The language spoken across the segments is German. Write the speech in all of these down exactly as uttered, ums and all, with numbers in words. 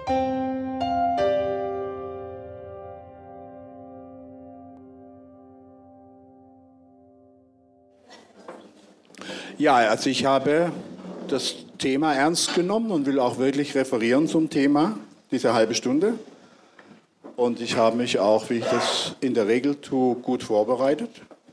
Ja, also ich habe das Thema ernst genommen und will auch wirklich referieren zum Thema, diese halbe Stunde. Und ich habe mich auch, wie ich das in der Regel tue, gut vorbereitet.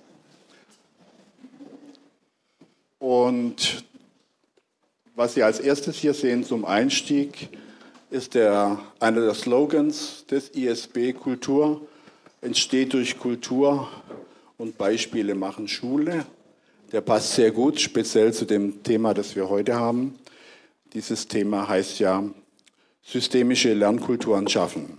Und was Sie als erstes hier sehen zum Einstieg, ist der, einer der Slogans des I S B: Kultur entsteht durch Kultur und Beispiele machen Schule. Der passt sehr gut, speziell zu dem Thema, das wir heute haben. Dieses Thema heißt ja systemische Lernkulturen schaffen.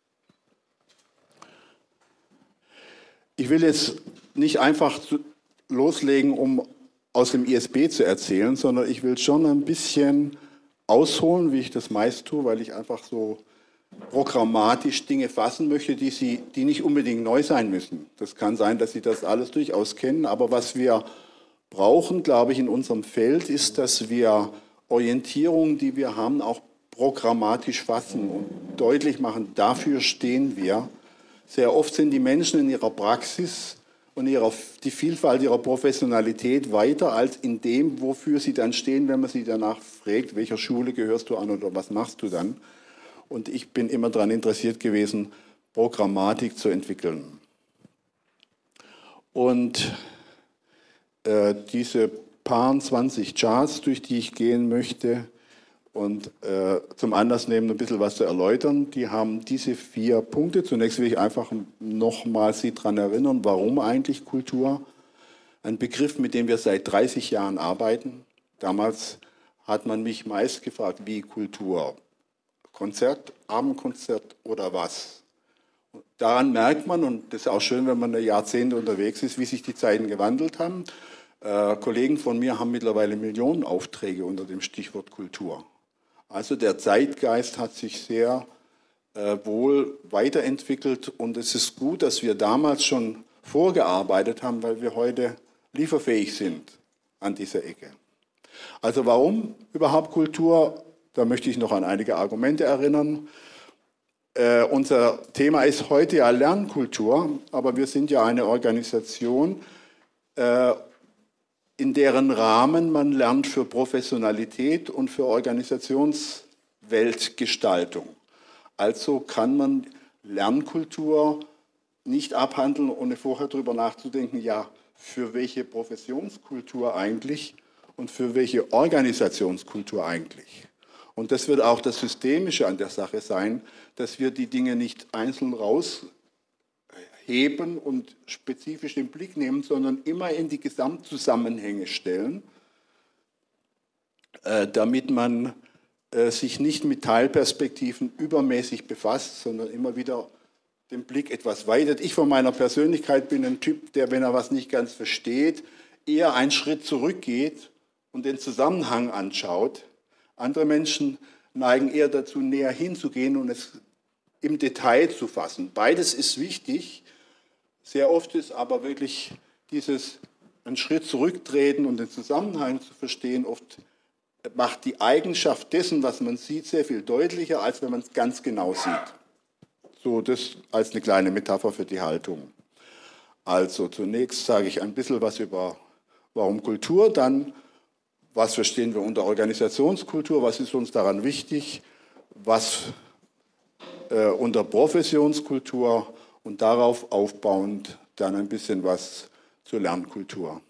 Ich will jetzt nicht einfach loslegen, um aus dem I S B zu erzählen, sondern ich will schon ein bisschen ausholen, wie ich das meist tue, weil ich einfach so programmatisch Dinge fassen möchte, die, Sie, die nicht unbedingt neu sein müssen. Das kann sein, dass Sie das alles durchaus kennen, aber was wir brauchen, glaube ich, in unserem Feld, ist, dass wir Orientierungen, die wir haben, auch programmatisch fassen und deutlich machen, dafür stehen wir. Sehr oft sind die Menschen in ihrer Praxis und ihrer, die Vielfalt ihrer Professionalität weiter als in dem, wofür sie dann stehen, wenn man sie danach fragt, welcher Schule gehörst du an oder was machst du dann. Und ich bin immer daran interessiert gewesen, Programmatik zu entwickeln. Und äh, diese paar zwanzig Charts, durch die ich gehen möchte, und äh, zum Anlass nehmen, ein bisschen was zu erläutern. Die haben diese vier Punkte. Zunächst will ich einfach nochmal Sie daran erinnern, warum eigentlich Kultur? Ein Begriff, mit dem wir seit dreißig Jahren arbeiten. Damals hat man mich meist gefragt, wie Kultur? Konzert, Abendkonzert oder was? Und daran merkt man, und das ist auch schön, wenn man eine Jahrzehnte unterwegs ist, wie sich die Zeiten gewandelt haben. Äh, Kollegen von mir haben mittlerweile Millionen Aufträge unter dem Stichwort Kultur. Also der Zeitgeist hat sich sehr äh, wohl weiterentwickelt und es ist gut, dass wir damals schon vorgearbeitet haben, weil wir heute lieferfähig sind an dieser Ecke. Also warum überhaupt Kultur? Da möchte ich noch an einige Argumente erinnern. Äh, unser Thema ist heute ja Lernkultur, aber wir sind ja eine Organisation, äh, in deren Rahmen man lernt für Professionalität und für Organisationsweltgestaltung. Also kann man Lernkultur nicht abhandeln, ohne vorher darüber nachzudenken, ja, für welche Professionskultur eigentlich und für welche Organisationskultur eigentlich. Und das wird auch das Systemische an der Sache sein, dass wir die Dinge nicht einzeln rausheben und spezifisch im Blick nehmen, sondern immer in die Gesamtzusammenhänge stellen, äh, damit man äh, sich nicht mit Teilperspektiven übermäßig befasst, sondern immer wieder den Blick etwas weitet. Ich von meiner Persönlichkeit bin ein Typ, der, wenn er was nicht ganz versteht, eher einen Schritt zurückgeht und den Zusammenhang anschaut. Andere Menschen neigen eher dazu, näher hinzugehen und es im Detail zu fassen. Beides ist wichtig. Sehr oft ist aber wirklich dieses einen Schritt zurücktreten und den Zusammenhang zu verstehen, oft macht die Eigenschaft dessen, was man sieht, sehr viel deutlicher, als wenn man es ganz genau sieht. So, das als eine kleine Metapher für die Haltung. Also zunächst sage ich ein bisschen was über warum Kultur, dann was verstehen wir unter Organisationskultur, was ist uns daran wichtig, was äh, unter Professionskultur und darauf aufbauend dann ein bisschen was zur Lernkultur.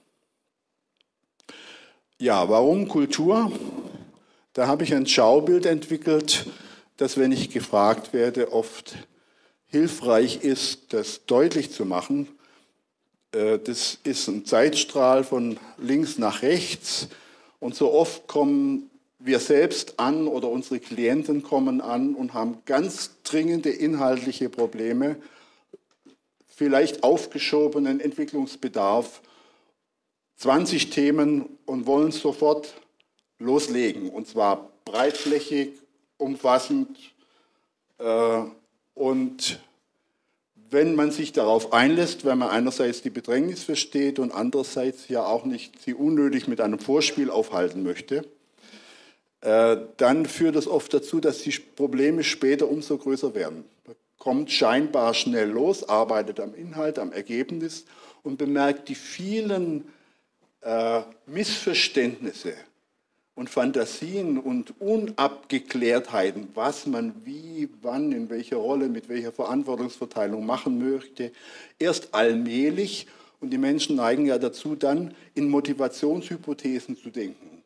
Ja, warum Kultur? Da habe ich ein Schaubild entwickelt, das, wenn ich gefragt werde, oft hilfreich ist, das deutlich zu machen. Das ist ein Zeitstrahl von links nach rechts und so oft kommen wir selbst an oder unsere Klienten kommen an und haben ganz dringende inhaltliche Probleme, vielleicht aufgeschobenen Entwicklungsbedarf, zwanzig Themen und wollen sofort loslegen, und zwar breitflächig, umfassend. Äh, und wenn man sich darauf einlässt, wenn man einerseits die Bedrängnis versteht und andererseits ja auch nicht sie unnötig mit einem Vorspiel aufhalten möchte, äh, dann führt das oft dazu, dass die Probleme später umso größer werden. Man kommt scheinbar schnell los, arbeitet am Inhalt, am Ergebnis und bemerkt die vielen äh, Missverständnisse und Fantasien und Unabgeklärtheiten, was man wie, wann, in welcher Rolle, mit welcher Verantwortungsverteilung machen möchte, erst allmählich. Und die Menschen neigen ja dazu, dann in Motivationshypothesen zu denken.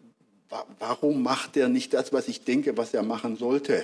Warum macht er nicht das, was ich denke, was er machen sollte?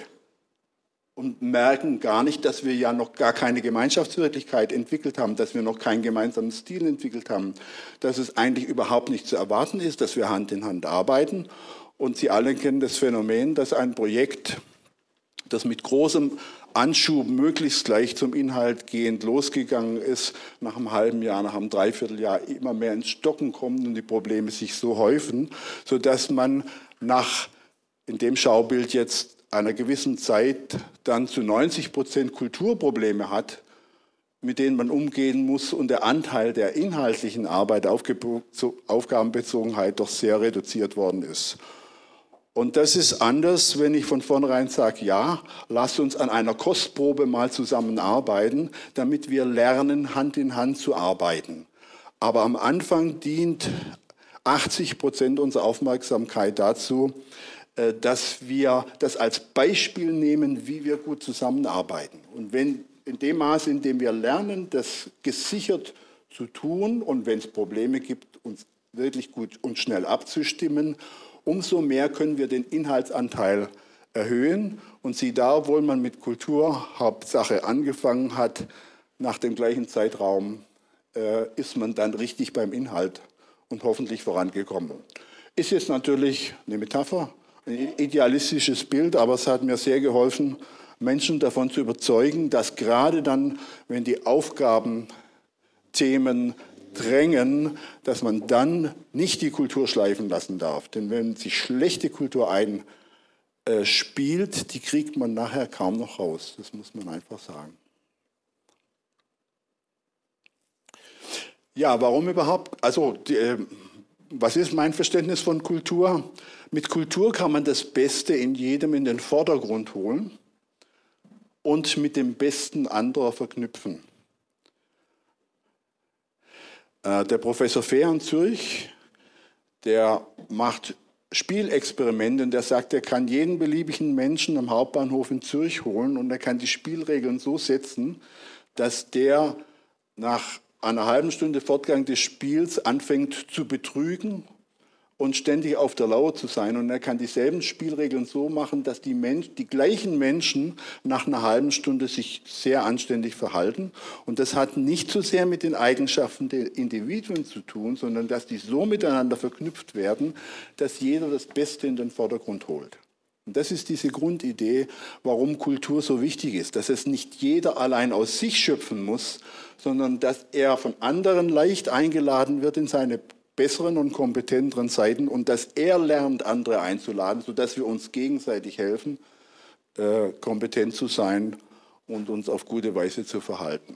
Und merken gar nicht, dass wir ja noch gar keine Gemeinschaftswirklichkeit entwickelt haben, dass wir noch keinen gemeinsamen Stil entwickelt haben, dass es eigentlich überhaupt nicht zu erwarten ist, dass wir Hand in Hand arbeiten. Und Sie alle kennen das Phänomen, dass ein Projekt, das mit großem Anschub möglichst gleich zum Inhalt gehend losgegangen ist, nach einem halben Jahr, nach einem Dreivierteljahr immer mehr ins Stocken kommt und die Probleme sich so häufen, sodass man nach, in dem Schaubild jetzt, einer gewissen Zeit dann zu neunzig Prozent Kulturprobleme hat, mit denen man umgehen muss und der Anteil der inhaltlichen Arbeit, Aufgabenbezogenheit doch sehr reduziert worden ist. Und das ist anders, wenn ich von vornherein sage, ja, lasst uns an einer Kostprobe mal zusammenarbeiten, damit wir lernen, Hand in Hand zu arbeiten. Aber am Anfang dient achtzig Prozent unserer Aufmerksamkeit dazu, dass wir das als Beispiel nehmen, wie wir gut zusammenarbeiten. Und wenn in dem Maße, in dem wir lernen, das gesichert zu tun und wenn es Probleme gibt, uns wirklich gut und schnell abzustimmen, umso mehr können wir den Inhaltsanteil erhöhen. Und sieh da, obwohl man mit Kultur Hauptsache angefangen hat, nach dem gleichen Zeitraum äh, ist man dann richtig beim Inhalt und hoffentlich vorangekommen. Ist jetzt natürlich eine Metapher, ein idealistisches Bild, aber es hat mir sehr geholfen, Menschen davon zu überzeugen, dass gerade dann, wenn die Aufgabenthemen drängen, dass man dann nicht die Kultur schleifen lassen darf. Denn wenn sich schlechte Kultur einspielt, die kriegt man nachher kaum noch raus. Das muss man einfach sagen. Ja, warum überhaupt? Also, die, was ist mein Verständnis von Kultur? Mit Kultur kann man das Beste in jedem in den Vordergrund holen und mit dem Besten anderer verknüpfen. Der Professor Fehr in Zürich, der macht Spielexperimente und der sagt, er kann jeden beliebigen Menschen am Hauptbahnhof in Zürich holen und er kann die Spielregeln so setzen, dass der nach einer halben Stunde Fortgang des Spiels anfängt zu betrügen und ständig auf der Lauer zu sein. Und er kann dieselben Spielregeln so machen, dass die, Mensch, die gleichen Menschen nach einer halben Stunde sich sehr anständig verhalten. Und das hat nicht so sehr mit den Eigenschaften der Individuen zu tun, sondern dass die so miteinander verknüpft werden, dass jeder das Beste in den Vordergrund holt. Und das ist diese Grundidee, warum Kultur so wichtig ist, dass es nicht jeder allein aus sich schöpfen muss, sondern dass er von anderen leicht eingeladen wird in seine besseren und kompetenteren Seiten und dass er lernt, andere einzuladen, sodass wir uns gegenseitig helfen, äh, kompetent zu sein und uns auf gute Weise zu verhalten.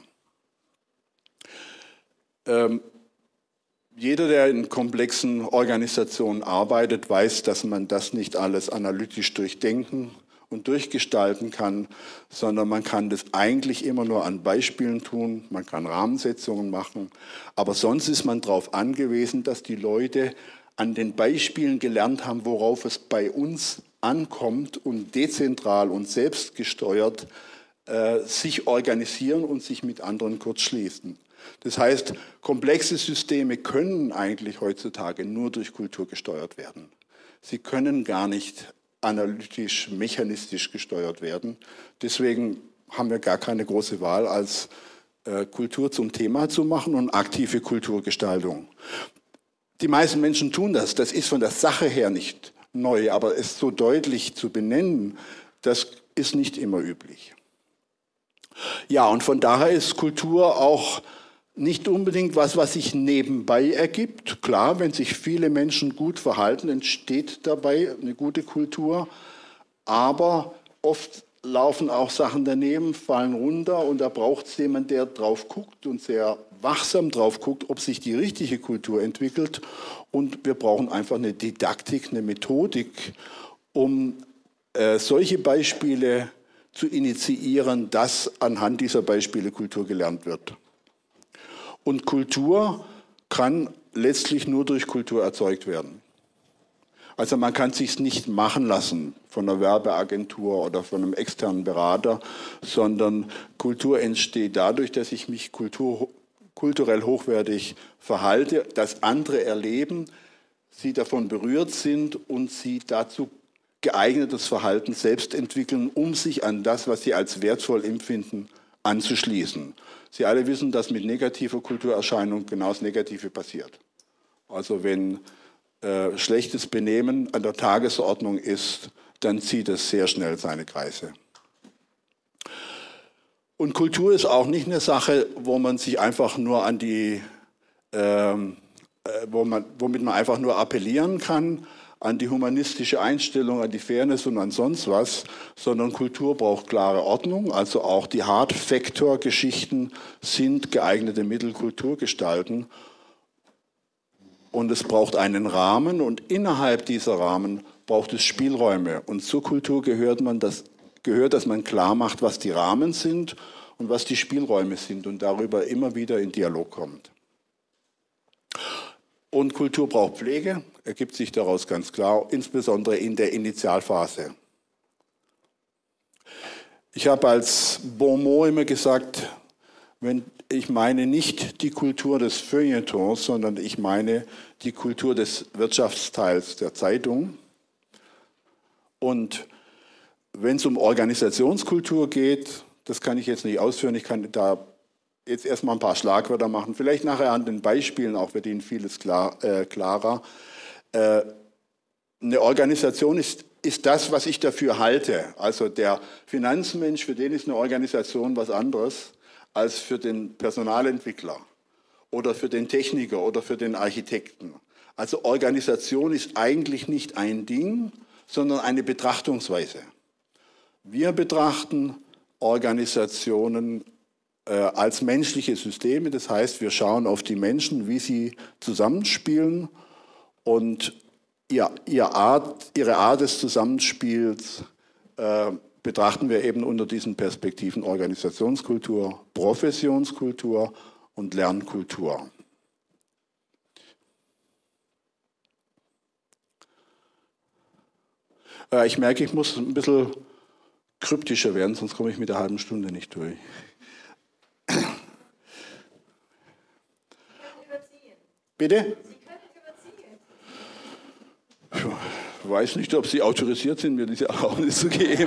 Ähm, jeder, der in komplexen Organisationen arbeitet, weiß, dass man das nicht alles analytisch durchdenken und durchgestalten kann, sondern man kann das eigentlich immer nur an Beispielen tun, man kann Rahmensetzungen machen, aber sonst ist man darauf angewiesen, dass die Leute an den Beispielen gelernt haben, worauf es bei uns ankommt und dezentral und selbstgesteuert äh, sich organisieren und sich mit anderen kurzschließen. Das heißt, komplexe Systeme können eigentlich heutzutage nur durch Kultur gesteuert werden. Sie können gar nicht analytisch, mechanistisch gesteuert werden. Deswegen haben wir gar keine große Wahl, als äh, Kultur zum Thema zu machen und aktive Kulturgestaltung. Die meisten Menschen tun das. Das ist von der Sache her nicht neu, aber es so deutlich zu benennen, das ist nicht immer üblich. Ja, und von daher ist Kultur auch nicht unbedingt was, was sich nebenbei ergibt. Klar, wenn sich viele Menschen gut verhalten, entsteht dabei eine gute Kultur. Aber oft laufen auch Sachen daneben, fallen runter und da braucht es jemanden, der drauf guckt und sehr wachsam drauf guckt, ob sich die richtige Kultur entwickelt. Und wir brauchen einfach eine Didaktik, eine Methodik, um äh, solche Beispiele zu initiieren, dass anhand dieser Beispiele Kultur gelernt wird. Und Kultur kann letztlich nur durch Kultur erzeugt werden. Also man kann es sich nicht machen lassen von einer Werbeagentur oder von einem externen Berater, sondern Kultur entsteht dadurch, dass ich mich Kultur, kulturell hochwertig verhalte, dass andere erleben, sie davon berührt sind und sie dazu geeignetes Verhalten selbst entwickeln, um sich an das, was sie als wertvoll empfinden, anzuschließen. Sie alle wissen, dass mit negativer Kulturerscheinung genau das Negative passiert. Also wenn äh, schlechtes Benehmen an der Tagesordnung ist, dann zieht es sehr schnell seine Kreise. Und Kultur ist auch nicht eine Sache, wo man sich einfach nur an die, ähm, äh, wo man, womit man einfach nur appellieren kann, an die humanistische Einstellung, an die Fairness und an sonst was, sondern Kultur braucht klare Ordnung. Also auch die Hard-Factor-Geschichten sind geeignete Mittel, Kultur gestalten. Und es braucht einen Rahmen und innerhalb dieser Rahmen braucht es Spielräume. Und zur Kultur gehört, man das, gehört, dass man klar macht, was die Rahmen sind und was die Spielräume sind und darüber immer wieder in Dialog kommt. Und Kultur braucht Pflege, ergibt sich daraus ganz klar, insbesondere in der Initialphase. Ich habe als Bonmot immer gesagt, wenn, ich meine nicht die Kultur des Feuilletons, sondern ich meine die Kultur des Wirtschaftsteils der Zeitung. Und wenn es um Organisationskultur geht, das kann ich jetzt nicht ausführen, ich kann da jetzt erstmal ein paar Schlagwörter machen, vielleicht nachher an den Beispielen auch wird Ihnen vieles klar, äh, klarer. Äh, eine Organisation ist, ist das, was ich dafür halte. Also der Finanzmensch, für den ist eine Organisation was anderes als für den Personalentwickler oder für den Techniker oder für den Architekten. Also Organisation ist eigentlich nicht ein Ding, sondern eine Betrachtungsweise. Wir betrachten Organisationen als menschliche Systeme. Das heißt, wir schauen auf die Menschen, wie sie zusammenspielen und ihr, ihr Art, ihre Art des Zusammenspiels äh, betrachten wir eben unter diesen Perspektiven Organisationskultur, Professionskultur und Lernkultur. Äh, ich merke, ich muss ein bisschen kryptischer werden, sonst komme ich mit der halben Stunde nicht durch. Bitte? Sie können überziehen. Ich weiß nicht, ob Sie autorisiert sind, mir diese Erlaubnis zu geben.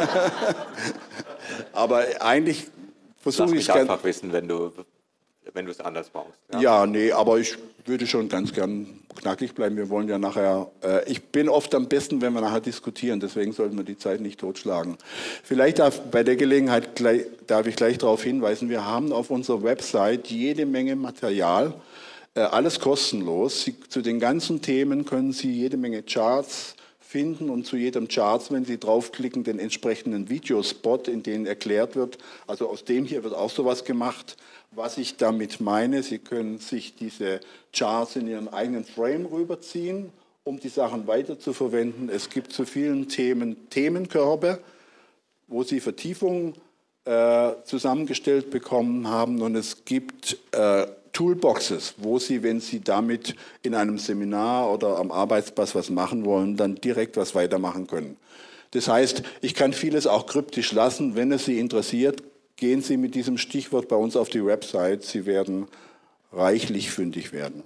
Aber eigentlich versuche ich es... Lass mich einfach wissen, wenn du, wenn du es anders brauchst. Ja? Ja, nee, aber ich würde schon ganz gern knackig bleiben. Wir wollen ja nachher... Äh, ich bin oft am besten, wenn wir nachher diskutieren, deswegen sollten wir die Zeit nicht totschlagen. Vielleicht darf bei der Gelegenheit gleich, darf ich gleich darauf hinweisen, wir haben auf unserer Website jede Menge Material, alles kostenlos. Sie, zu den ganzen Themen können Sie jede Menge Charts finden und zu jedem Charts, wenn Sie draufklicken, den entsprechenden Videospot, in dem erklärt wird, also aus dem hier wird auch sowas gemacht, was ich damit meine. Sie können sich diese Charts in Ihren eigenen Frame rüberziehen, um die Sachen weiter zu verwenden. Es gibt zu vielen Themen Themenkörbe, wo Sie Vertiefungen äh, zusammengestellt bekommen haben und es gibt äh, Toolboxes, wo Sie, wenn Sie damit in einem Seminar oder am Arbeitsplatz was machen wollen, dann direkt was weitermachen können. Das heißt, ich kann vieles auch kryptisch lassen. Wenn es Sie interessiert, gehen Sie mit diesem Stichwort bei uns auf die Website. Sie werden reichlich fündig werden.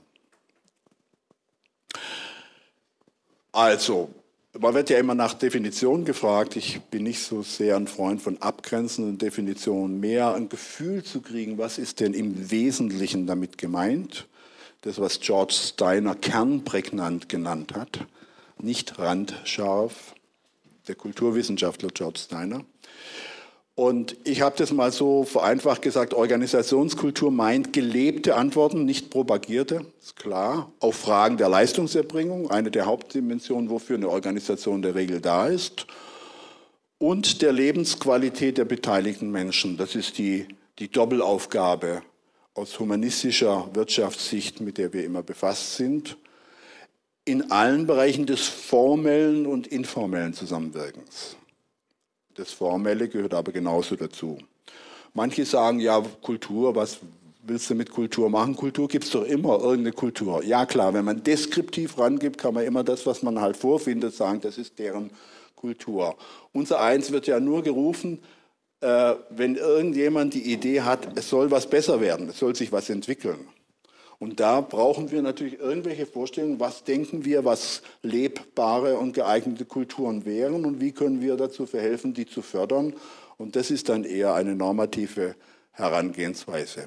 Also, man wird ja immer nach Definitionen gefragt. Ich bin nicht so sehr ein Freund von abgrenzenden Definitionen, mehr ein Gefühl zu kriegen, was ist denn im Wesentlichen damit gemeint. Das, was George Steiner kernprägnant genannt hat, nicht randscharf, der Kulturwissenschaftler George Steiner. Und ich habe das mal so vereinfacht gesagt, Organisationskultur meint gelebte Antworten, nicht propagierte, ist klar, auf Fragen der Leistungserbringung, eine der Hauptdimensionen, wofür eine Organisation der Regel da ist, und der Lebensqualität der beteiligten Menschen. Das ist die, die Doppelaufgabe aus humanistischer Wirtschaftssicht, mit der wir immer befasst sind. in allen Bereichen des formellen und informellen Zusammenwirkens. Das Formelle gehört aber genauso dazu. Manche sagen, ja, Kultur, was willst du mit Kultur machen? Kultur gibt es doch immer, irgendeine Kultur. Ja klar, wenn man deskriptiv rangibt, kann man immer das, was man halt vorfindet, sagen, das ist deren Kultur. Unser Eins wird ja nur gerufen, äh, wenn irgendjemand die Idee hat, es soll was besser werden, es soll sich was entwickeln. Und da brauchen wir natürlich irgendwelche Vorstellungen, was denken wir, was lebbare und geeignete Kulturen wären und wie können wir dazu verhelfen, die zu fördern. Und das ist dann eher eine normative Herangehensweise.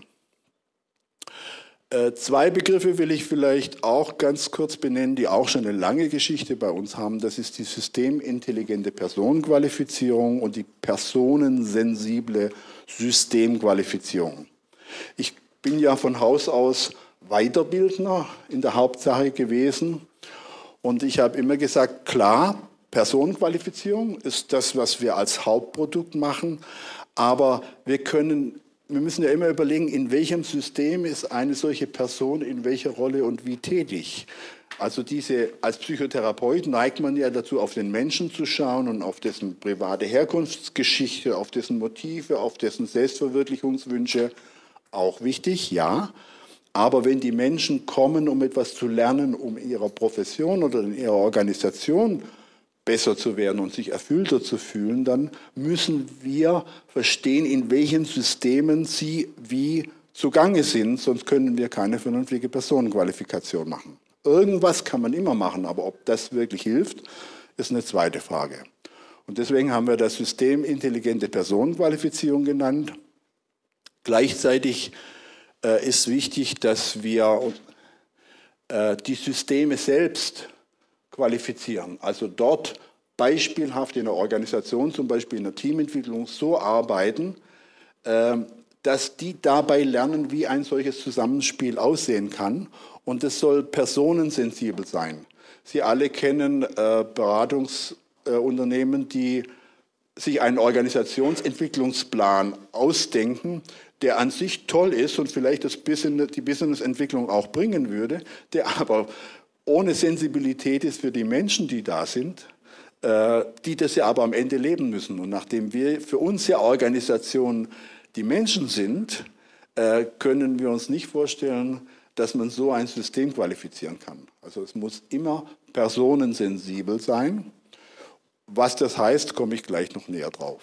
Äh, zwei Begriffe will ich vielleicht auch ganz kurz benennen, die auch schon eine lange Geschichte bei uns haben. Das ist die systemintelligente Personenqualifizierung und die personensensible Systemqualifizierung. Ich bin ja von Haus aus Weiterbildner in der Hauptsache gewesen und ich habe immer gesagt, klar, Personenqualifizierung ist das, was wir als Hauptprodukt machen, aber wir können, wir müssen ja immer überlegen, in welchem System ist eine solche Person in welcher Rolle und wie tätig. Also diese, als Psychotherapeut neigt man ja dazu, auf den Menschen zu schauen und auf dessen private Herkunftsgeschichte, auf dessen Motive, auf dessen Selbstverwirklichungswünsche. Auch wichtig, ja. Aber wenn die Menschen kommen, um etwas zu lernen, um in ihrer Profession oder in ihrer Organisation besser zu werden und sich erfüllter zu fühlen, dann müssen wir verstehen, in welchen Systemen sie wie zugange sind, sonst können wir keine vernünftige Personenqualifikation machen. Irgendwas kann man immer machen, aber ob das wirklich hilft, ist eine zweite Frage. Und deswegen haben wir das System intelligente Personenqualifizierung genannt. Gleichzeitig äh, ist wichtig, dass wir äh, die Systeme selbst qualifizieren. Also dort beispielhaft in der Organisation, zum Beispiel in der Teamentwicklung, so arbeiten, äh, dass die dabei lernen, wie ein solches Zusammenspiel aussehen kann. Und es soll personensensibel sein. Sie alle kennen äh, Beratungsunternehmen, äh, die sich einen Organisationsentwicklungsplan ausdenken, der an sich toll ist und vielleicht das Business, die Businessentwicklung auch bringen würde, der aber ohne Sensibilität ist für die Menschen, die da sind, äh, die das ja aber am Ende leben müssen. Und nachdem wir für uns ja Organisationen die Menschen sind, äh, können wir uns nicht vorstellen, dass man so ein System qualifizieren kann. Also es muss immer personensensibel sein. Was das heißt, komme ich gleich noch näher drauf.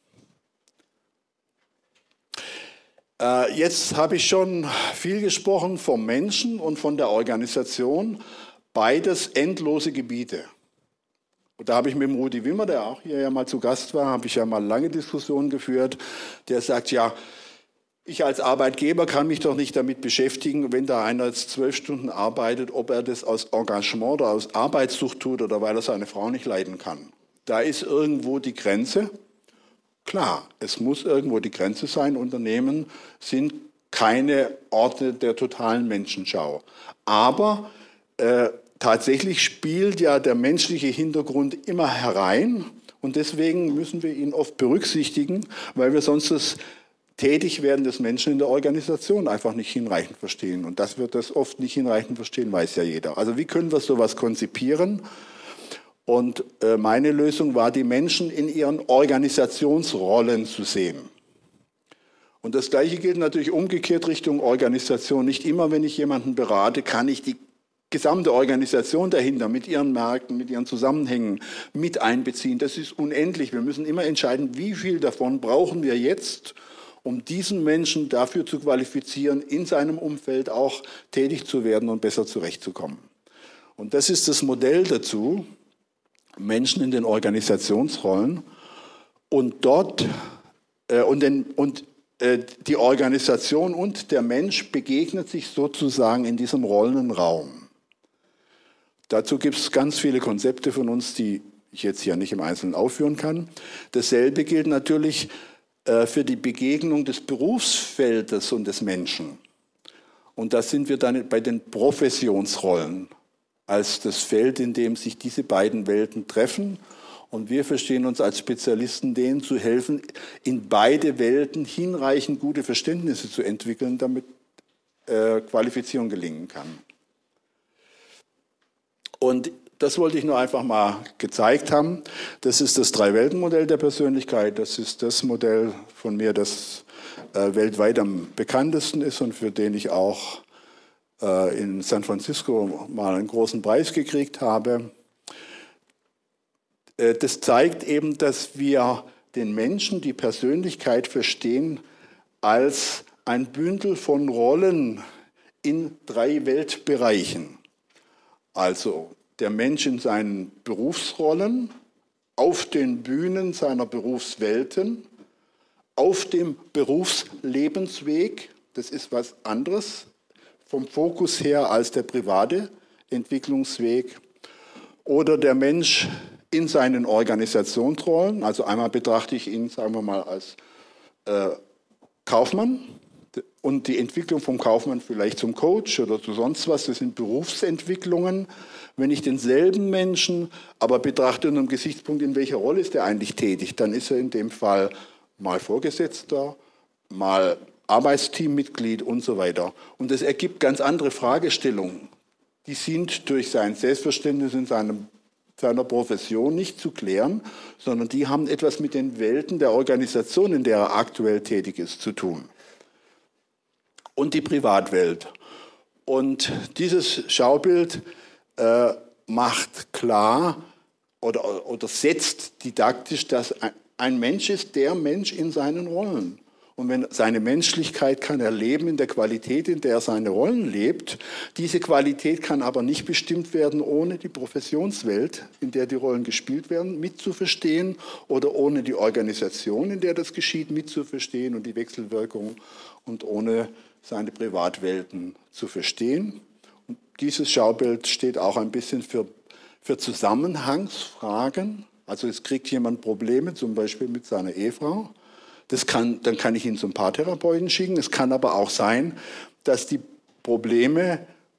Äh, jetzt habe ich schon viel gesprochen vom Menschen und von der Organisation. Beides endlose Gebiete. Und da habe ich mit dem Rudi Wimmer, der auch hier ja mal zu Gast war, habe ich ja mal lange Diskussionen geführt. Der sagt, ja, ich als Arbeitgeber kann mich doch nicht damit beschäftigen, wenn da einer jetzt zwölf Stunden arbeitet, ob er das aus Engagement oder aus Arbeitssucht tut oder weil er seine Frau nicht leiden kann. Da ist irgendwo die Grenze. Klar, es muss irgendwo die Grenze sein. Unternehmen sind keine Orte der totalen Menschenschau. Aber äh, tatsächlich spielt ja der menschliche Hintergrund immer herein. Und deswegen müssen wir ihn oft berücksichtigen, weil wir sonst das Tätigwerden des Menschen in der Organisation einfach nicht hinreichend verstehen. Und das wird das oft nicht hinreichend verstehen, weiß ja jeder. Also wie können wir sowas konzipieren? Und äh, meine Lösung war, die Menschen in ihren Organisationsrollen zu sehen. Und das Gleiche gilt natürlich umgekehrt Richtung Organisation. Nicht immer, wenn ich jemanden berate, kann ich die gesamte Organisation dahinter mit ihren Märkten, mit ihren Zusammenhängen mit einbeziehen. Das ist unendlich. Wir müssen immer entscheiden, wie viel davon brauchen wir jetzt, um diesen Menschen dafür zu qualifizieren, in seinem Umfeld auch tätig zu werden und besser zurechtzukommen. Und das ist das Modell dazu, Menschen in den Organisationsrollen und dort äh, und, den, und äh, die Organisation und der Mensch begegnet sich sozusagen in diesem rollenden Raum. Dazu gibt es ganz viele Konzepte von uns, die ich jetzt hier nicht im Einzelnen aufführen kann. Dasselbe gilt natürlich für die Begegnung des Berufsfeldes und des Menschen. Und da sind wir dann bei den Professionsrollen als das Feld, in dem sich diese beiden Welten treffen. Und wir verstehen uns als Spezialisten, denen zu helfen, in beide Welten hinreichend gute Verständnisse zu entwickeln, damit äh, Qualifizierung gelingen kann. Und das wollte ich nur einfach mal gezeigt haben. Das ist das Drei-Welten-Modell der Persönlichkeit. Das ist das Modell von mir, das äh, weltweit am bekanntesten ist und für den ich auch äh, in San Francisco mal einen großen Preis gekriegt habe. Äh, das zeigt eben, dass wir den Menschen, die Persönlichkeit verstehen, als ein Bündel von Rollen in drei Weltbereichen. Also der Mensch in seinen Berufsrollen, auf den Bühnen seiner Berufswelten, auf dem Berufslebensweg, das ist was anderes vom Fokus her als der private Entwicklungsweg, oder der Mensch in seinen Organisationsrollen, also einmal betrachte ich ihn, sagen wir mal, als äh, Kaufmann und die Entwicklung vom Kaufmann vielleicht zum Coach oder zu sonst was, das sind Berufsentwicklungen. Wenn ich denselben Menschen aber betrachte unter dem Gesichtspunkt, in welcher Rolle ist er eigentlich tätig, dann ist er in dem Fall mal Vorgesetzter, mal Arbeitsteammitglied und so weiter. Und das ergibt ganz andere Fragestellungen. Die sind durch sein Selbstverständnis in seinem, seiner Profession nicht zu klären, sondern die haben etwas mit den Welten der Organisation, in der er aktuell tätig ist, zu tun. Und die Privatwelt. Und dieses Schaubild äh, macht klar oder, oder setzt didaktisch, dass ein, ein Mensch ist der Mensch in seinen Rollen. Und wenn seine Menschlichkeit kann er leben in der Qualität, in der er seine Rollen lebt. Diese Qualität kann aber nicht bestimmt werden, ohne die Professionswelt, in der die Rollen gespielt werden, mitzuverstehen oder ohne die Organisation, in der das geschieht, mitzuverstehen und die Wechselwirkung und ohne seine Privatwelten zu verstehen. Und dieses Schaubild steht auch ein bisschen für, für Zusammenhangsfragen. Also es kriegt jemand Probleme, zum Beispiel mit seiner Ehefrau. Das kann, dann kann ich ihn zum Paartherapeuten schicken. Es kann aber auch sein, dass die Probleme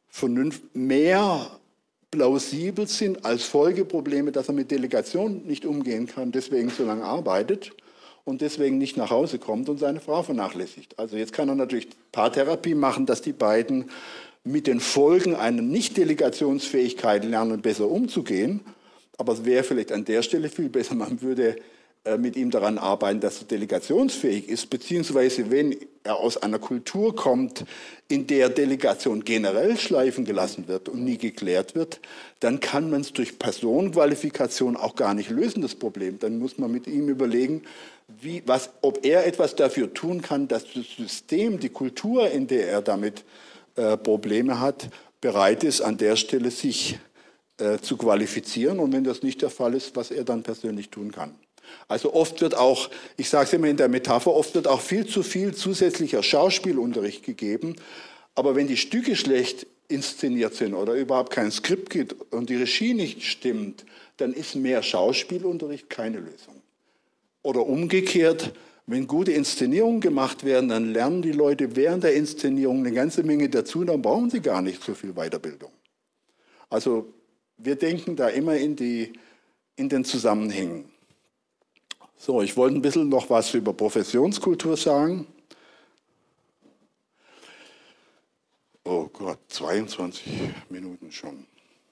mehr plausibel sind als Folgeprobleme, dass er mit Delegation nicht umgehen kann, deswegen so lange arbeitet und deswegen nicht nach Hause kommt und seine Frau vernachlässigt. Also jetzt kann er natürlich Paartherapie machen, dass die beiden mit den Folgen einer Nicht-Delegationsfähigkeit lernen, besser umzugehen. Aber es wäre vielleicht an der Stelle viel besser, man würde mit ihm daran arbeiten, dass er delegationsfähig ist, beziehungsweise wenn er aus einer Kultur kommt, in der Delegation generell schleifen gelassen wird und nie geklärt wird, dann kann man es durch Personenqualifikation auch gar nicht lösen, das Problem. Dann muss man mit ihm überlegen, wie, was, ob er etwas dafür tun kann, dass das System, die Kultur, in der er damit äh, Probleme hat, bereit ist, an der Stelle sich äh, zu qualifizieren und wenn das nicht der Fall ist, was er dann persönlich tun kann. Also oft wird auch, ich sage es immer in der Metapher, oft wird auch viel zu viel zusätzlicher Schauspielunterricht gegeben. Aber wenn die Stücke schlecht inszeniert sind oder überhaupt kein Skript gibt und die Regie nicht stimmt, dann ist mehr Schauspielunterricht keine Lösung. Oder umgekehrt, wenn gute Inszenierungen gemacht werden, dann lernen die Leute während der Inszenierung eine ganze Menge dazu, dann brauchen sie gar nicht so viel Weiterbildung. Also wir denken da immer in, die, in den Zusammenhängen. So, ich wollte ein bisschen noch was über Professionskultur sagen. Oh Gott, zweiundzwanzig Minuten schon.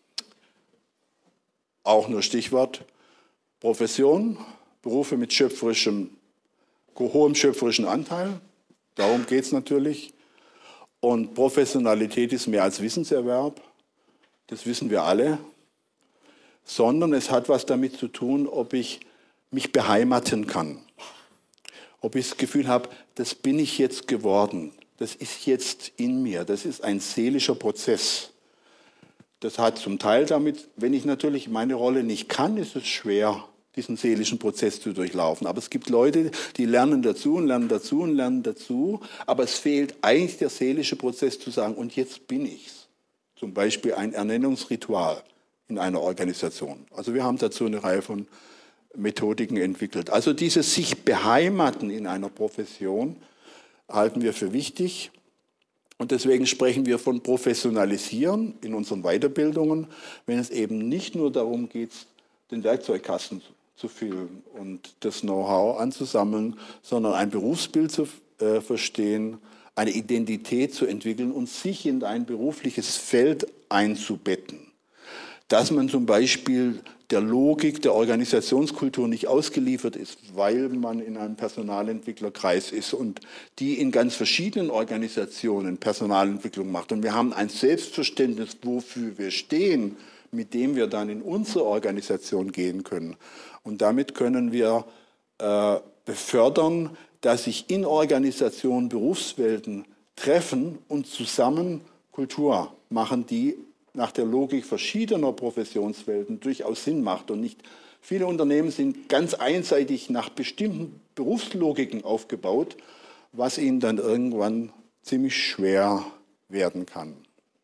Auch nur Stichwort Profession, Berufe mit schöpferischem, hohem schöpferischen Anteil. Darum geht es natürlich. Und Professionalität ist mehr als Wissenserwerb. Das wissen wir alle. Sondern es hat was damit zu tun, ob ich mich beheimaten kann. Ob ich das Gefühl habe, das bin ich jetzt geworden, das ist jetzt in mir, das ist ein seelischer Prozess. Das hat zum Teil damit, wenn ich natürlich meine Rolle nicht kann, ist es schwer, diesen seelischen Prozess zu durchlaufen. Aber es gibt Leute, die lernen dazu und lernen dazu und lernen dazu, aber es fehlt eigentlich der seelische Prozess zu sagen, und jetzt bin ich's. Zum Beispiel ein Ernennungsritual in einer Organisation. Also wir haben dazu eine Reihe von Methodiken entwickelt. Also dieses sich beheimaten in einer Profession halten wir für wichtig. Und deswegen sprechen wir von Professionalisieren in unseren Weiterbildungen, wenn es eben nicht nur darum geht, den Werkzeugkasten zu füllen und das Know-how anzusammeln, sondern ein Berufsbild zu äh, verstehen, eine Identität zu entwickeln und sich in ein berufliches Feld einzubetten. dass man zum Beispiel der Logik der Organisationskultur nicht ausgeliefert ist, weil man in einem Personalentwicklerkreis ist und die in ganz verschiedenen Organisationen Personalentwicklung macht. Und wir haben ein Selbstverständnis, wofür wir stehen, mit dem wir dann in unsere Organisation gehen können. Und damit können wir äh, befördern, dass sich in Organisationen Berufswelten treffen und zusammen Kultur machen, die nach der Logik verschiedener Professionswelten durchaus Sinn macht. Und nicht viele Unternehmen sind ganz einseitig nach bestimmten Berufslogiken aufgebaut, was ihnen dann irgendwann ziemlich schwer werden kann.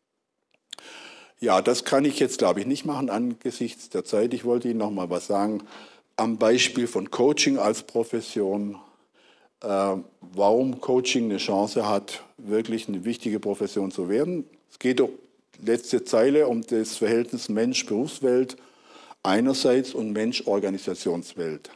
Ja, das kann ich jetzt, glaube ich, nicht machen angesichts der Zeit. Ich wollte Ihnen noch mal was sagen am Beispiel von Coaching als Profession, äh, warum Coaching eine Chance hat, wirklich eine wichtige Profession zu werden. Es geht doch letzte Zeile um das Verhältnis Mensch-Berufswelt einerseits und Mensch-Organisationswelt.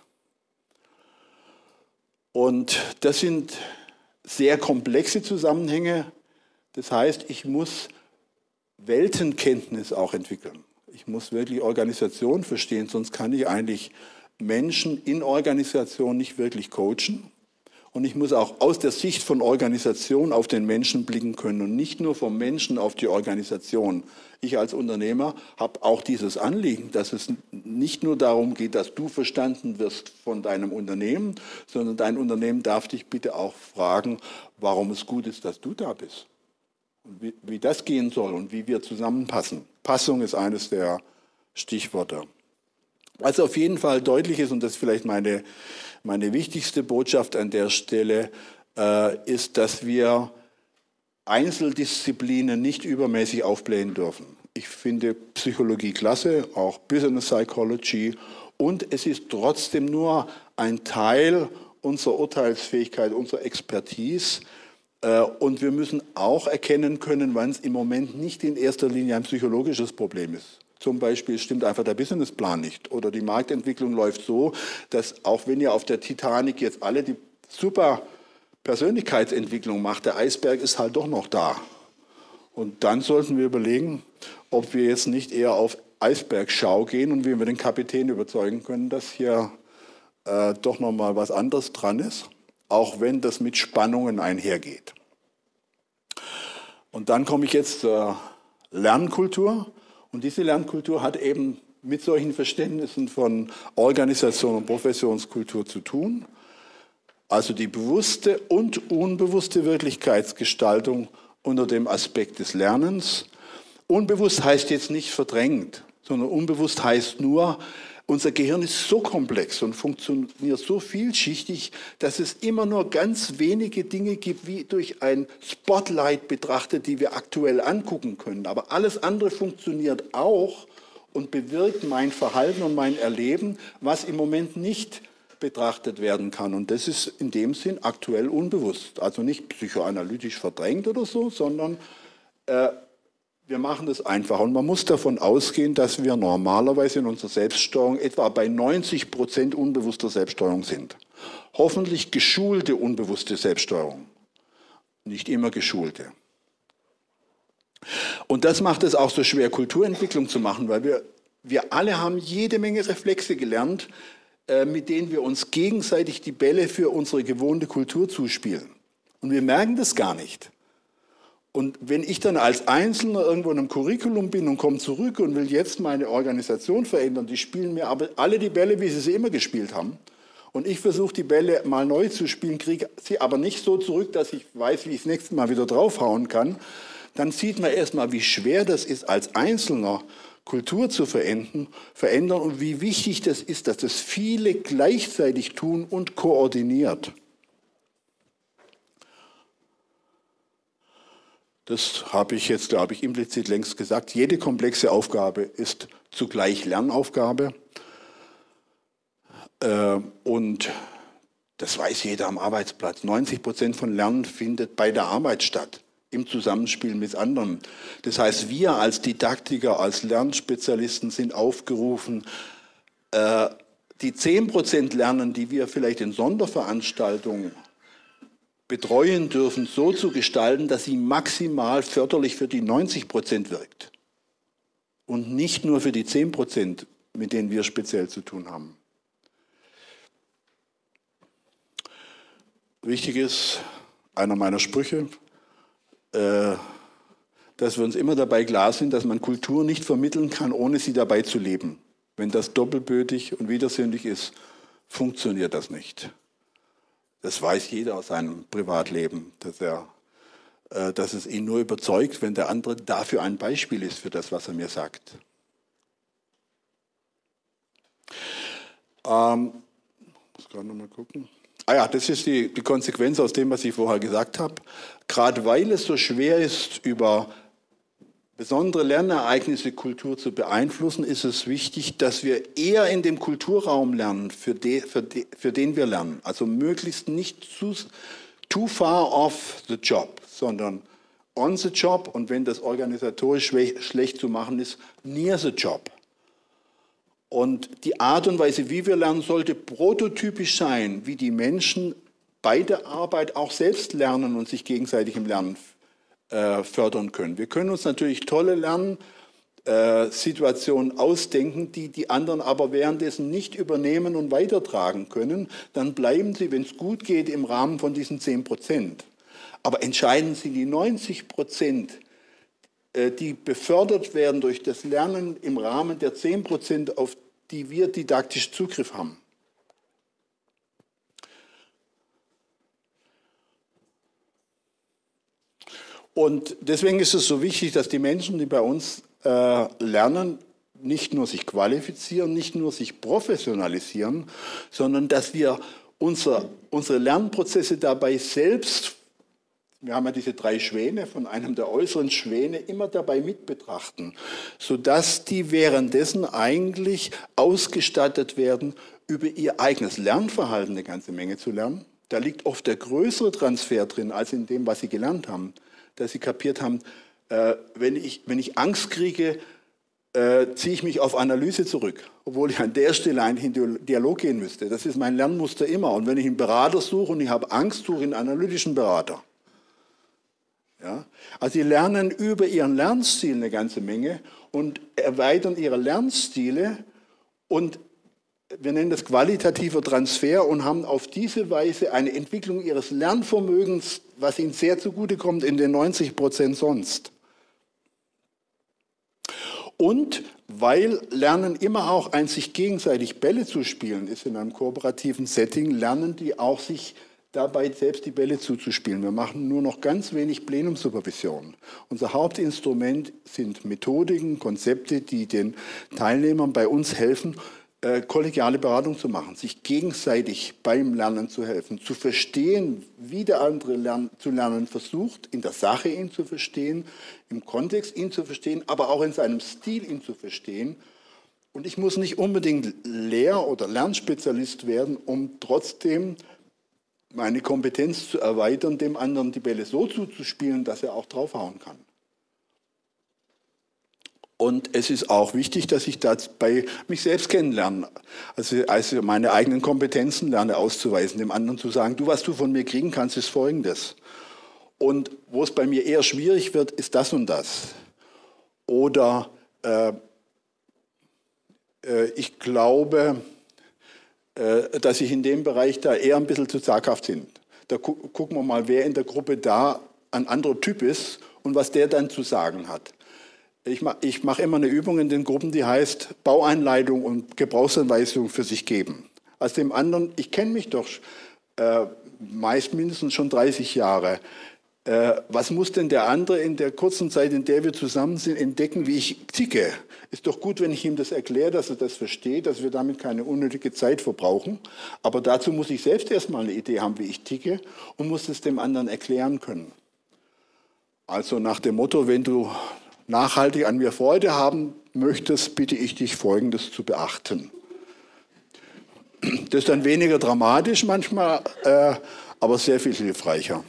Und das sind sehr komplexe Zusammenhänge. Das heißt, ich muss Weltenkenntnis auch entwickeln. Ich muss wirklich Organisation verstehen, sonst kann ich eigentlich Menschen in Organisation nicht wirklich coachen. Und ich muss auch aus der Sicht von Organisation auf den Menschen blicken können und nicht nur vom Menschen auf die Organisation. Ich als Unternehmer habe auch dieses Anliegen, dass es nicht nur darum geht, dass du verstanden wirst von deinem Unternehmen, sondern dein Unternehmen darf dich bitte auch fragen, warum es gut ist, dass du da bist. Und wie, wie das gehen soll und wie wir zusammenpassen. Passung ist eines der Stichworte. Was auf jeden Fall deutlich ist, und das ist vielleicht meine, meine wichtigste Botschaft an der Stelle, äh, ist, dass wir Einzeldisziplinen nicht übermäßig aufblähen dürfen. Ich finde Psychologie klasse, auch Business Psychology, und es ist trotzdem nur ein Teil unserer Urteilsfähigkeit, unserer Expertise. Äh, und wir müssen auch erkennen können, wann es im Moment nicht in erster Linie ein psychologisches Problem ist. Zum Beispiel stimmt einfach der Businessplan nicht oder die Marktentwicklung läuft so, dass auch wenn ihr auf der Titanic jetzt alle die super Persönlichkeitsentwicklung macht, der Eisberg ist halt doch noch da. Und dann sollten wir überlegen, ob wir jetzt nicht eher auf Eisbergschau gehen und wie wir den Kapitän überzeugen können, dass hier äh, doch noch mal was anderes dran ist, auch wenn das mit Spannungen einhergeht. Und dann komme ich jetzt zur Lernkultur. Und diese Lernkultur hat eben mit solchen Verständnissen von Organisation und Professionskultur zu tun. Also die bewusste und unbewusste Wirklichkeitsgestaltung unter dem Aspekt des Lernens. Unbewusst heißt jetzt nicht verdrängt, sondern unbewusst heißt nur, unser Gehirn ist so komplex und funktioniert so vielschichtig, dass es immer nur ganz wenige Dinge gibt, wie durch ein Spotlight betrachtet, die wir aktuell angucken können. Aber alles andere funktioniert auch und bewirkt mein Verhalten und mein Erleben, was im Moment nicht betrachtet werden kann. Und das ist in dem Sinn aktuell unbewusst. Also nicht psychoanalytisch verdrängt oder so, sondern äh, wir machen das einfach. Und man muss davon ausgehen, dass wir normalerweise in unserer Selbststeuerung etwa bei neunzig Prozent unbewusster Selbststeuerung sind. Hoffentlich geschulte unbewusste Selbststeuerung, nicht immer geschulte. Und das macht es auch so schwer, Kulturentwicklung zu machen, weil wir, wir alle haben jede Menge Reflexe gelernt, äh, mit denen wir uns gegenseitig die Bälle für unsere gewohnte Kultur zuspielen. Und wir merken das gar nicht. Und wenn ich dann als Einzelner irgendwo in einem Curriculum bin und komme zurück und will jetzt meine Organisation verändern, die spielen mir aber alle die Bälle, wie sie sie immer gespielt haben. Und ich versuche die Bälle mal neu zu spielen, kriege sie aber nicht so zurück, dass ich weiß, wie ich das nächste Mal wieder draufhauen kann. Dann sieht man erstmal, wie schwer das ist, als Einzelner Kultur zu verändern, verändern und wie wichtig das ist, dass das viele gleichzeitig tun und koordiniert. Das habe ich jetzt, glaube ich, implizit längst gesagt. Jede komplexe Aufgabe ist zugleich Lernaufgabe. Und das weiß jeder am Arbeitsplatz. neunzig Prozent von Lernen findet bei der Arbeit statt, im Zusammenspiel mit anderen. Das heißt, wir als Didaktiker, als Lernspezialisten sind aufgerufen, die zehn Prozent Lernen, die wir vielleicht in Sonderveranstaltungen betreuen dürfen, so zu gestalten, dass sie maximal förderlich für die neunzig Prozent wirkt. und nicht nur für die zehn Prozent, mit denen wir speziell zu tun haben. Wichtig ist, einer meiner Sprüche, äh, dass wir uns immer dabei klar sind, dass man Kultur nicht vermitteln kann, ohne sie dabei zu leben. Wenn das doppelbötig und widersinnig ist, funktioniert das nicht. Das weiß jeder aus seinem Privatleben, dass, er, äh, dass es ihn nur überzeugt, wenn der andere dafür ein Beispiel ist für das, was er mir sagt. Ähm, ich muss gerade noch mal gucken. Ah ja, das ist die, die Konsequenz aus dem, was ich vorher gesagt habe. Gerade weil es so schwer ist, über besondere Lernereignisse Kultur zu beeinflussen, ist es wichtig, dass wir eher in dem Kulturraum lernen, für, de, für, de, für den wir lernen. Also möglichst nicht zu, too far off the job, sondern on the job und wenn das organisatorisch schlecht zu machen ist, near the job. Und die Art und Weise, wie wir lernen, sollte prototypisch sein, wie die Menschen bei der Arbeit auch selbst lernen und sich gegenseitig im Lernen äh, fördern können. Wir können uns natürlich tolle Lernsituationen äh, ausdenken, die die anderen aber währenddessen nicht übernehmen und weitertragen können. Dann bleiben sie, wenn es gut geht, im Rahmen von diesen zehn Prozent. Aber entscheidend sind die neunzig Prozent, die befördert werden durch das Lernen im Rahmen der zehn Prozent, auf die wir didaktisch Zugriff haben. Und deswegen ist es so wichtig, dass die Menschen, die bei uns äh, lernen, nicht nur sich qualifizieren, nicht nur sich professionalisieren, sondern dass wir unser, unsere Lernprozesse dabei selbst, wir haben ja diese drei Schwäne, von einem der äußeren Schwäne immer dabei mit betrachten, sodass die währenddessen eigentlich ausgestattet werden, über ihr eigenes Lernverhalten eine ganze Menge zu lernen. Da liegt oft der größere Transfer drin, als in dem, was sie gelernt haben. Dass sie kapiert haben, äh, wenn ich, wenn ich Angst kriege, äh, ziehe ich mich auf Analyse zurück, obwohl ich an der Stelle eigentlich in den Dialog gehen müsste. Das ist mein Lernmuster immer. Und wenn ich einen Berater suche und ich habe Angst, suche ich einen analytischen Berater. Ja? Also sie lernen über ihren Lernstil eine ganze Menge und erweitern ihre Lernstile und wir nennen das qualitativer Transfer und haben auf diese Weise eine Entwicklung ihres Lernvermögens, was ihnen sehr zugutekommt in den neunzig Prozent sonst. Und weil Lernen immer auch ein sich gegenseitig Bälle zu spielen ist in einem kooperativen Setting, lernen die auch sich dabei selbst die Bälle zuzuspielen. Wir machen nur noch ganz wenig Plenumsupervision. Unser Hauptinstrument sind Methodiken, Konzepte, die den Teilnehmern bei uns helfen, äh, kollegiale Beratung zu machen, sich gegenseitig beim Lernen zu helfen, zu verstehen, wie der andere lern zu lernen versucht, in der Sache ihn zu verstehen, im Kontext ihn zu verstehen, aber auch in seinem Stil ihn zu verstehen. Und ich muss nicht unbedingt Lehr- oder Lernspezialist werden, um trotzdem meine Kompetenz zu erweitern, dem anderen die Bälle so zuzuspielen, dass er auch draufhauen kann. Und es ist auch wichtig, dass ich dabei mich selbst kennenlerne, also, also meine eigenen Kompetenzen lerne auszuweisen, dem anderen zu sagen, du, was du von mir kriegen kannst, ist Folgendes. Und wo es bei mir eher schwierig wird, ist das und das. Oder äh, äh, ich glaube, dass ich in dem Bereich da eher ein bisschen zu zaghaft bin. Da gu gucken wir mal, wer in der Gruppe da ein anderer Typ ist und was der dann zu sagen hat. Ich mache ich mach immer eine Übung in den Gruppen, die heißt Baueinleitung und Gebrauchsanweisung für sich geben. Also dem anderen, ich kenne mich doch äh, meist mindestens schon dreißig Jahre. Äh, was muss denn der andere in der kurzen Zeit, in der wir zusammen sind, entdecken, wie ich ticke? Ist doch gut, wenn ich ihm das erkläre, dass er das versteht, dass wir damit keine unnötige Zeit verbrauchen. Aber dazu muss ich selbst erstmal eine Idee haben, wie ich ticke und muss es dem anderen erklären können. Also nach dem Motto, wenn du nachhaltig an mir Freude haben möchtest, bitte ich dich, Folgendes zu beachten. Das ist dann weniger dramatisch manchmal, äh, aber sehr viel hilfreicher.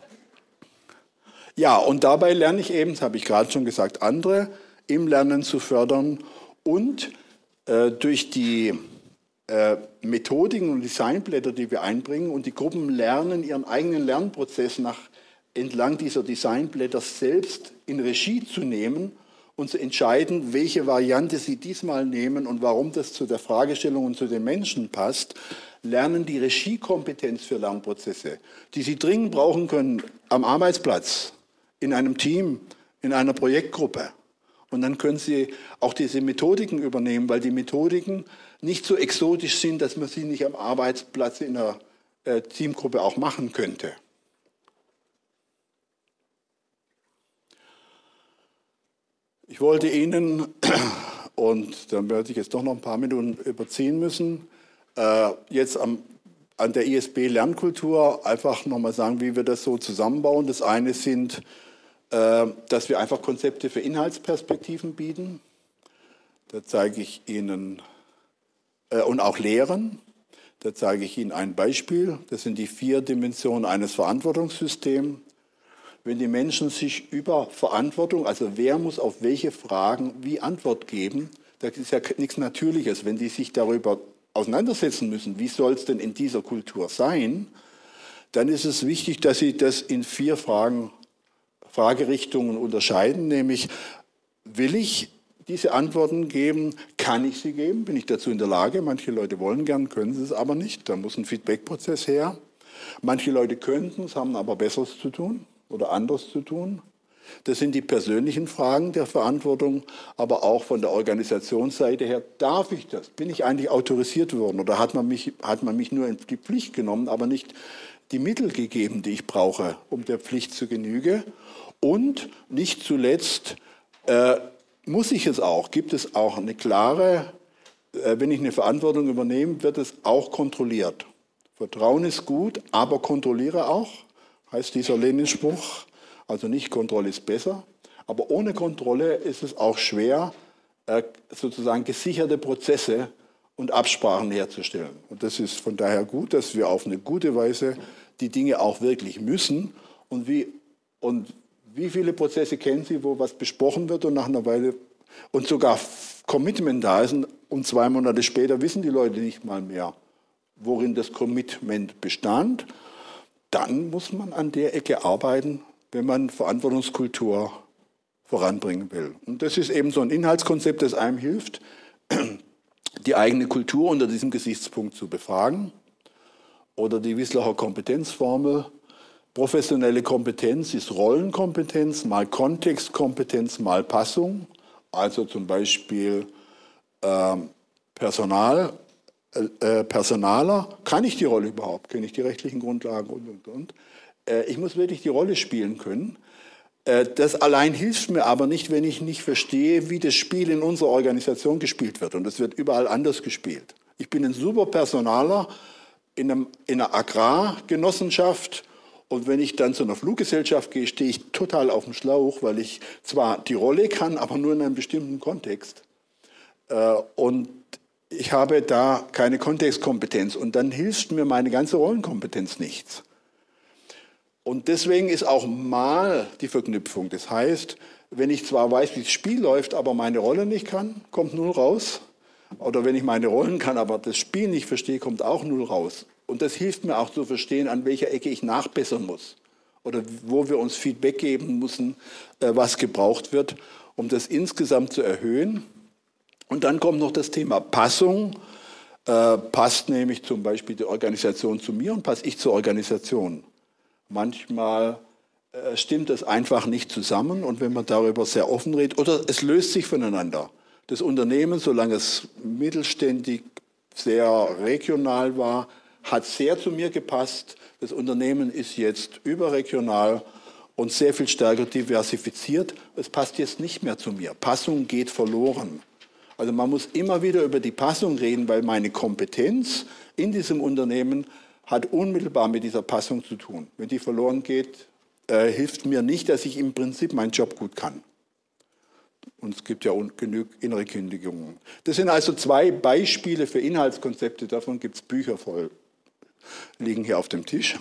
Ja, und dabei lerne ich eben, das habe ich gerade schon gesagt, andere im Lernen zu fördern und äh, durch die äh, Methodiken und Designblätter, die wir einbringen und die Gruppen lernen, ihren eigenen Lernprozess nach, entlang dieser Designblätter selbst in Regie zu nehmen und zu entscheiden, welche Variante Sie diesmal nehmen und warum das zu der Fragestellung und zu den Menschen passt, lernen die Regiekompetenz für Lernprozesse, die Sie dringend brauchen können am Arbeitsplatz, in einem Team, in einer Projektgruppe. Und dann können Sie auch diese Methodiken übernehmen, weil die Methodiken nicht so exotisch sind, dass man sie nicht am Arbeitsplatz in einer äh, Teamgruppe auch machen könnte. Ich wollte Ihnen, und dann werde ich jetzt doch noch ein paar Minuten überziehen müssen, äh, jetzt am, an der I S B Lernkultur einfach nochmal sagen, wie wir das so zusammenbauen. Das eine sind, äh, dass wir einfach Konzepte für Inhaltsperspektiven bieten. Da zeige ich Ihnen, äh, und auch Lehren. Da zeige ich Ihnen ein Beispiel. Das sind die vier Dimensionen eines Verantwortungssystems. Wenn die Menschen sich über Verantwortung, also wer muss auf welche Fragen wie Antwort geben, das ist ja nichts Natürliches. Wenn die sich darüber auseinandersetzen müssen, wie soll es denn in dieser Kultur sein, dann ist es wichtig, dass sie das in vier Fragen, Fragerichtungen unterscheiden, nämlich will ich diese Antworten geben, kann ich sie geben, bin ich dazu in der Lage, manche Leute wollen gern, können sie es aber nicht, da muss ein Feedback-Prozess her. Manche Leute könnten es, haben aber Besseres zu tun oder anderes zu tun. Das sind die persönlichen Fragen der Verantwortung, aber auch von der Organisationsseite her, darf ich das? Bin ich eigentlich autorisiert worden oder hat man mich, hat man mich nur in die Pflicht genommen, aber nicht die Mittel gegeben, die ich brauche, um der Pflicht zu genügen? Und nicht zuletzt, äh, muss ich es auch? Gibt es auch eine klare, äh, wenn ich eine Verantwortung übernehme, wird es auch kontrolliert. Vertrauen ist gut, aber kontrolliere auch, heißt dieser Lenin-Spruch. Also nicht Kontrolle ist besser, aber ohne Kontrolle ist es auch schwer, äh, sozusagen gesicherte Prozesse und Absprachen herzustellen. Und das ist von daher gut, dass wir auf eine gute Weise die Dinge auch wirklich müssen. Und wie, und wie viele Prozesse kennen Sie, wo was besprochen wird und nach einer Weile und sogar Commitment da ist und zwei Monate später wissen die Leute nicht mal mehr, worin das Commitment bestand? Dann muss man an der Ecke arbeiten, wenn man Verantwortungskultur voranbringen will. Und das ist eben so ein Inhaltskonzept, das einem hilft, die eigene Kultur unter diesem Gesichtspunkt zu befragen. Oder die Wislacher Kompetenzformel. Professionelle Kompetenz ist Rollenkompetenz, mal Kontextkompetenz, mal Passung. Also zum Beispiel äh, Personal, äh, Personaler. Kann ich die Rolle überhaupt? Kenne ich die rechtlichen Grundlagen und, und, und. Ich muss wirklich die Rolle spielen können. Das allein hilft mir aber nicht, wenn ich nicht verstehe, wie das Spiel in unserer Organisation gespielt wird. Und es wird überall anders gespielt. Ich bin ein super Personaler in, einem, in einer Agrargenossenschaft. Und wenn ich dann zu einer Fluggesellschaft gehe, stehe ich total auf dem Schlauch, weil ich zwar die Rolle kann, aber nur in einem bestimmten Kontext. Und ich habe da keine Kontextkompetenz. Und dann hilft mir meine ganze Rollenkompetenz nichts. Und deswegen ist auch mal die Verknüpfung. Das heißt, wenn ich zwar weiß, wie das Spiel läuft, aber meine Rolle nicht kann, kommt null raus. Oder wenn ich meine Rollen kann, aber das Spiel nicht verstehe, kommt auch null raus. Und das hilft mir auch zu verstehen, an welcher Ecke ich nachbessern muss. Oder wo wir uns Feedback geben müssen, was gebraucht wird, um das insgesamt zu erhöhen. Und dann kommt noch das Thema Passung. Äh, passt nämlich zum Beispiel die Organisation zu mir und passe ich zur Organisation. Manchmal äh, stimmt das einfach nicht zusammen und wenn man darüber sehr offen redet, oder es löst sich voneinander. Das Unternehmen, solange es mittelständig, sehr regional war, hat sehr zu mir gepasst. Das Unternehmen ist jetzt überregional und sehr viel stärker diversifiziert. Es passt jetzt nicht mehr zu mir. Passung geht verloren. Also man muss immer wieder über die Passung reden, weil meine Kompetenz in diesem Unternehmen hat unmittelbar mit dieser Passung zu tun. Wenn die verloren geht, äh, hilft mir nicht, dass ich im Prinzip meinen Job gut kann. Und es gibt ja genügend innere Kündigungen. Das sind also zwei Beispiele für Inhaltskonzepte. Davon gibt es Bücher voll, liegen hier auf dem Tisch.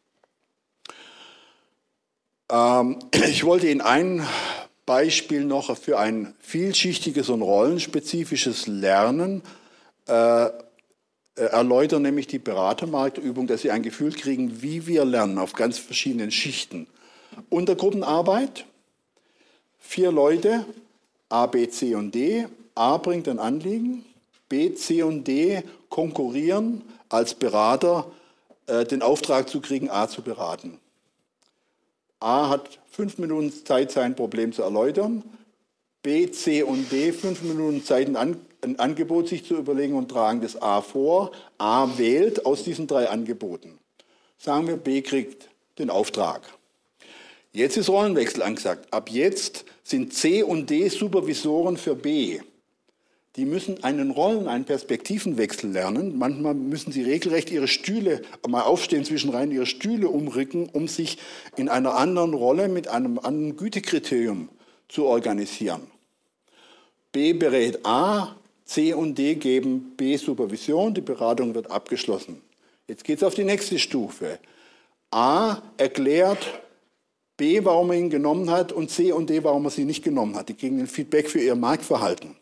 Ähm, ich wollte Ihnen ein Beispiel noch für ein vielschichtiges und rollenspezifisches Lernen äh, erläutern, nämlich die Beratermarktübung, dass Sie ein Gefühl kriegen, wie wir lernen auf ganz verschiedenen Schichten. Untergruppenarbeit, vier Leute, A, B, C und D. A bringt ein Anliegen, B, C und D konkurrieren als Berater, äh, den Auftrag zu kriegen, A zu beraten. A hat fünf Minuten Zeit, sein Problem zu erläutern. B, C und D fünf Minuten Zeit, ein, An ein Angebot sich zu überlegen und tragen das A vor. A wählt aus diesen drei Angeboten. Sagen wir, B kriegt den Auftrag. Jetzt ist Rollenwechsel angesagt. Ab jetzt sind C und D Supervisoren für B. Die müssen einen Rollen-, einen Perspektivenwechsel lernen. Manchmal müssen sie regelrecht ihre Stühle, mal aufstehen zwischenrein, ihre Stühle umrücken, um sich in einer anderen Rolle mit einem anderen Gütekriterium zu organisieren. B berät A, C und D geben B Supervision, die Beratung wird abgeschlossen. Jetzt geht es auf die nächste Stufe. A erklärt B, warum er ihn genommen hat, und C und D, warum er sie nicht genommen hat. Die kriegen ein Feedback für ihr Marktverhalten.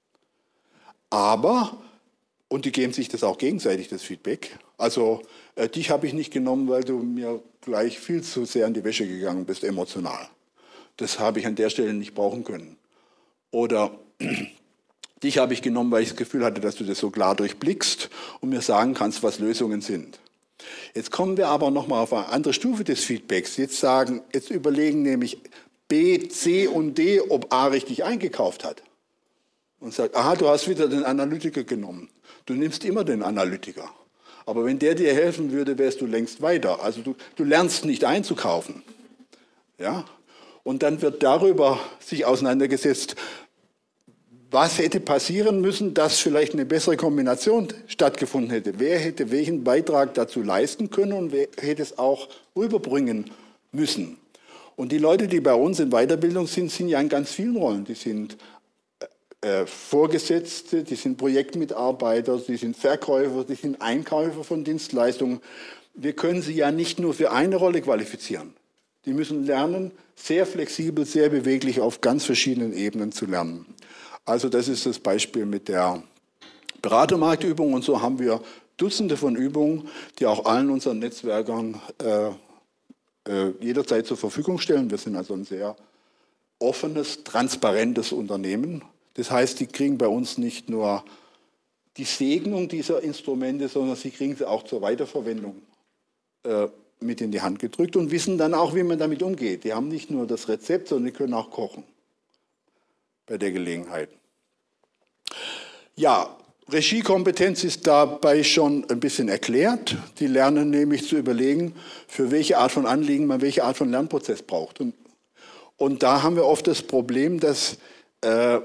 Aber, und die geben sich das auch gegenseitig, das Feedback, also äh, dich habe ich nicht genommen, weil du mir gleich viel zu sehr in die Wäsche gegangen bist, emotional. Das habe ich an der Stelle nicht brauchen können. Oder dich habe ich genommen, weil ich das Gefühl hatte, dass du das so klar durchblickst und mir sagen kannst, was Lösungen sind. Jetzt kommen wir aber nochmal auf eine andere Stufe des Feedbacks. Jetzt sagen, jetzt überlegen nämlich B, C und D, ob A richtig eingekauft hat. Und sagt, aha, du hast wieder den Analytiker genommen. Du nimmst immer den Analytiker. Aber wenn der dir helfen würde, wärst du längst weiter. Also du, du lernst nicht einzukaufen. Ja? Und dann wird darüber sich auseinandergesetzt, was hätte passieren müssen, dass vielleicht eine bessere Kombination stattgefunden hätte. Wer hätte welchen Beitrag dazu leisten können und wer hätte es auch rüberbringen müssen. Und die Leute, die bei uns in Weiterbildung sind, sind ja in ganz vielen Rollen. Die sind äh, Vorgesetzte, die sind Projektmitarbeiter, die sind Verkäufer, die sind Einkäufer von Dienstleistungen. Wir können sie ja nicht nur für eine Rolle qualifizieren. Die müssen lernen, sehr flexibel, sehr beweglich auf ganz verschiedenen Ebenen zu lernen. Also das ist das Beispiel mit der Beratermarktübung, und so haben wir Dutzende von Übungen, die auch allen unseren Netzwerkern äh, äh, jederzeit zur Verfügung stellen. Wir sind also ein sehr offenes, transparentes Unternehmen. Das heißt, die kriegen bei uns nicht nur die Segnung dieser Instrumente, sondern sie kriegen sie auch zur Weiterverwendung äh, mit in die Hand gedrückt und wissen dann auch, wie man damit umgeht. Die haben nicht nur das Rezept, sondern die können auch kochen bei der Gelegenheit. Ja, Regiekompetenz ist dabei schon ein bisschen erklärt. Die lernen nämlich zu überlegen, für welche Art von Anliegen man welche Art von Lernprozess braucht. Und, und da haben wir oft das Problem, dass äh,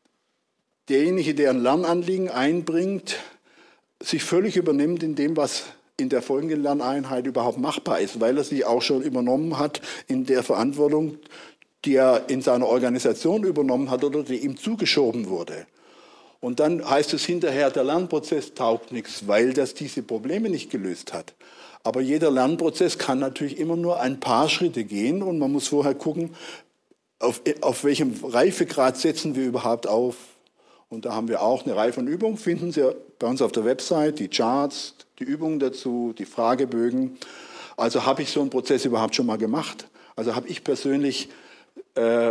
derjenige, der ein Lernanliegen einbringt, sich völlig übernimmt in dem, was in der folgenden Lerneinheit überhaupt machbar ist, weil er sich auch schon übernommen hat in der Verantwortung, die er in seiner Organisation übernommen hat oder die ihm zugeschoben wurde. Und dann heißt es hinterher, der Lernprozess taugt nichts, weil das diese Probleme nicht gelöst hat. Aber jeder Lernprozess kann natürlich immer nur ein paar Schritte gehen und man muss vorher gucken, auf, auf welchem Reifegrad setzen wir überhaupt auf. Und da haben wir auch eine Reihe von Übungen, finden Sie bei uns auf der Website, die Charts, die Übungen dazu, die Fragebögen. Also habe ich so einen Prozess überhaupt schon mal gemacht? Also habe ich persönlich, äh,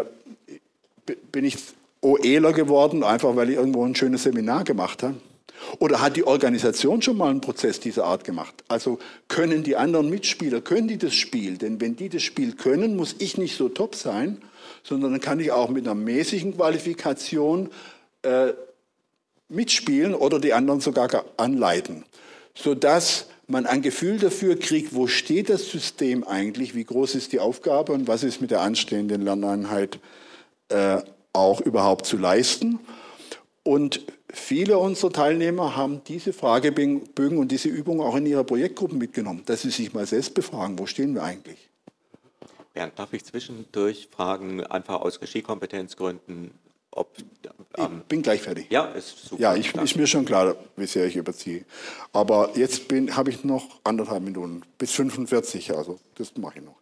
bin ich OEler geworden, einfach weil ich irgendwo ein schönes Seminar gemacht habe? Oder hat die Organisation schon mal einen Prozess dieser Art gemacht? Also können die anderen Mitspieler, können die das Spiel? Denn wenn die das Spiel können, muss ich nicht so top sein, sondern dann kann ich auch mit einer mäßigen Qualifikation äh, mitspielen oder die anderen sogar anleiten, sodass man ein Gefühl dafür kriegt, wo steht das System eigentlich, wie groß ist die Aufgabe und was ist mit der anstehenden Lerneinheit äh, auch überhaupt zu leisten. Und viele unserer Teilnehmer haben diese Fragebögen und diese Übungen auch in ihre Projektgruppen mitgenommen, dass sie sich mal selbst befragen, wo stehen wir eigentlich? Bernd, darf ich zwischendurch fragen, einfach aus Regiekompetenzgründen, ob... Ähm, ich bin gleich fertig. Ja, ist super. Ja, ich, ist mir schon klar, wie sehr ich überziehe. Aber jetzt habe ich noch anderthalb Minuten, bis fünfundvierzig, also das mache ich noch.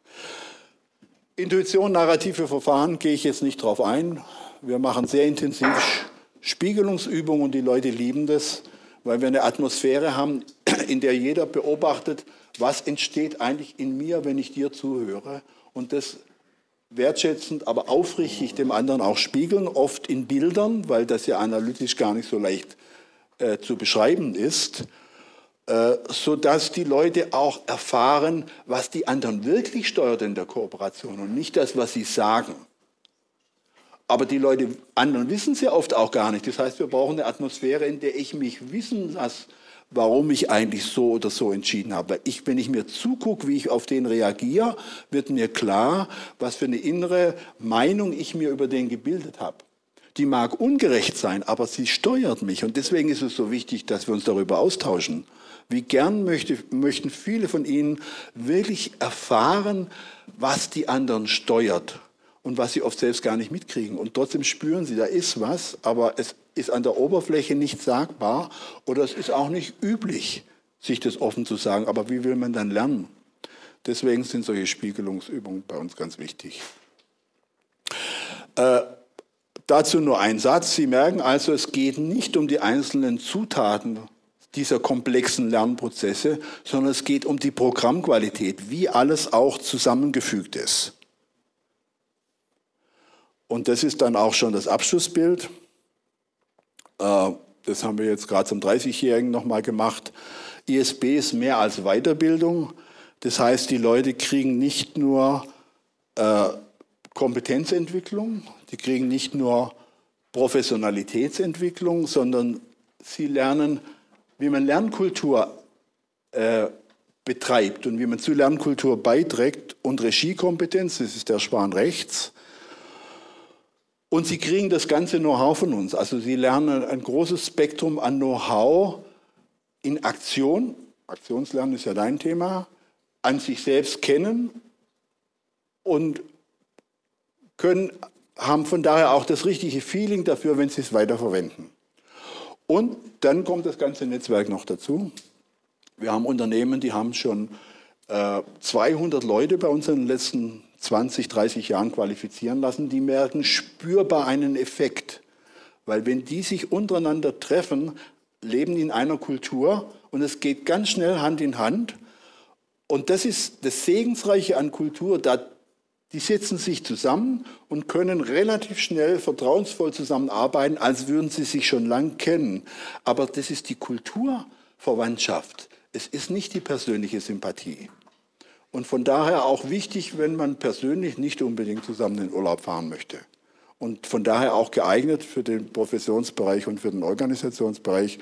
Intuition, narrative Verfahren, gehe ich jetzt nicht drauf ein. Wir machen sehr intensiv Spiegelungsübungen und die Leute lieben das, weil wir eine Atmosphäre haben, in der jeder beobachtet, was entsteht eigentlich in mir, wenn ich dir zuhöre. Und das wertschätzend, aber aufrichtig dem anderen auch spiegeln, oft in Bildern, weil das ja analytisch gar nicht so leicht äh, zu beschreiben ist, äh, sodass die Leute auch erfahren, was die anderen wirklich steuert in der Kooperation und nicht das, was sie sagen. Aber die Leute, anderen wissen es ja oft auch gar nicht. Das heißt, wir brauchen eine Atmosphäre, in der ich mich wissen lasse, warum ich eigentlich so oder so entschieden habe. Weil ich, wenn ich mir zugucke, wie ich auf den reagiere, wird mir klar, was für eine innere Meinung ich mir über den gebildet habe. Die mag ungerecht sein, aber sie steuert mich. Und deswegen ist es so wichtig, dass wir uns darüber austauschen. Wie gern möchte, möchten viele von Ihnen wirklich erfahren, was die anderen steuert und was sie oft selbst gar nicht mitkriegen. Und trotzdem spüren sie, da ist was, aber es ist an der Oberfläche nicht sagbar oder es ist auch nicht üblich, sich das offen zu sagen. Aber wie will man dann lernen? Deswegen sind solche Spiegelungsübungen bei uns ganz wichtig. Äh, dazu nur ein Satz. Sie merken also, es geht nicht um die einzelnen Zutaten dieser komplexen Lernprozesse, sondern es geht um die Programmqualität, wie alles auch zusammengefügt ist. Und das ist dann auch schon das Abschlussbild. Das haben wir jetzt gerade zum dreißigjährigen nochmal gemacht. I S B ist mehr als Weiterbildung. Das heißt, die Leute kriegen nicht nur äh, Kompetenzentwicklung, die kriegen nicht nur Professionalitätsentwicklung, sondern sie lernen, wie man Lernkultur äh, betreibt und wie man zu Lernkultur beiträgt und Regiekompetenz, das ist der Schwan rechts. Und sie kriegen das ganze Know-how von uns. Also sie lernen ein großes Spektrum an Know-how in Aktion, Aktionslernen ist ja dein Thema, an sich selbst kennen und können, haben von daher auch das richtige Feeling dafür, wenn sie es weiterverwenden. Und dann kommt das ganze Netzwerk noch dazu. Wir haben Unternehmen, die haben schon äh, zweihundert Leute bei uns in den letzten zwanzig, dreißig Jahren qualifizieren lassen, die merken spürbar einen Effekt. Weil wenn die sich untereinander treffen, leben die in einer Kultur und es geht ganz schnell Hand in Hand. Und das ist das Segensreiche an Kultur, da, die setzen sich zusammen und können relativ schnell vertrauensvoll zusammenarbeiten, als würden sie sich schon lang kennen. Aber das ist die Kulturverwandtschaft. Es ist nicht die persönliche Sympathie. Und von daher auch wichtig, wenn man persönlich nicht unbedingt zusammen in den Urlaub fahren möchte. Und von daher auch geeignet für den Professionsbereich und für den Organisationsbereich.